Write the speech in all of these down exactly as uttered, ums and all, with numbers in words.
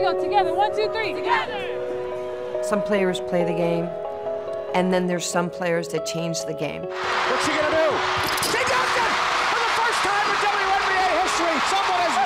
go together. One, two, three, together. Some players play the game, and then there's some players that change the game. What's she gonna do? She dunked it! For the first time in W N B A history, someone has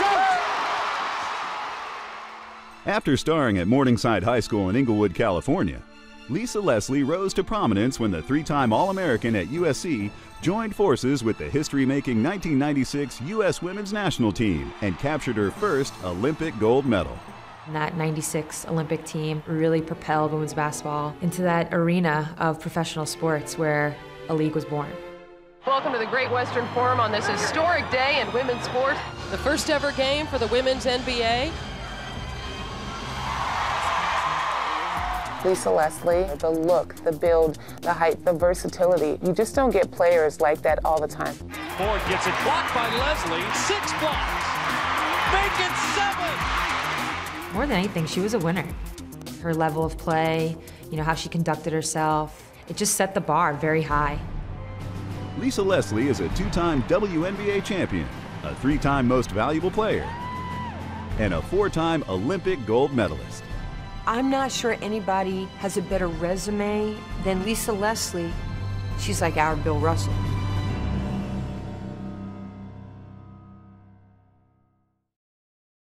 dunked! After starring at Morningside High School in Inglewood, California, Lisa Leslie rose to prominence when the three-time All-American at U S C joined forces with the history-making nineteen ninety-six U S Women's National Team and captured her first Olympic gold medal. That ninety-six Olympic team really propelled women's basketball into that arena of professional sports where a league was born. Welcome to the Great Western Forum on this historic day in women's sports. The first ever game for the women's N B A. Lisa Leslie, the look, the build, the height, the versatility. You just don't get players like that all the time. Ford gets it blocked by Leslie. Six blocks. Make it seven. More than anything, she was a winner. Her level of play, you know, how she conducted herself, it just set the bar very high. Lisa Leslie is a two-time W N B A champion, a three-time most valuable player, and a four-time Olympic gold medalist. I'm not sure anybody has a better resume than Lisa Leslie. She's like our Bill Russell.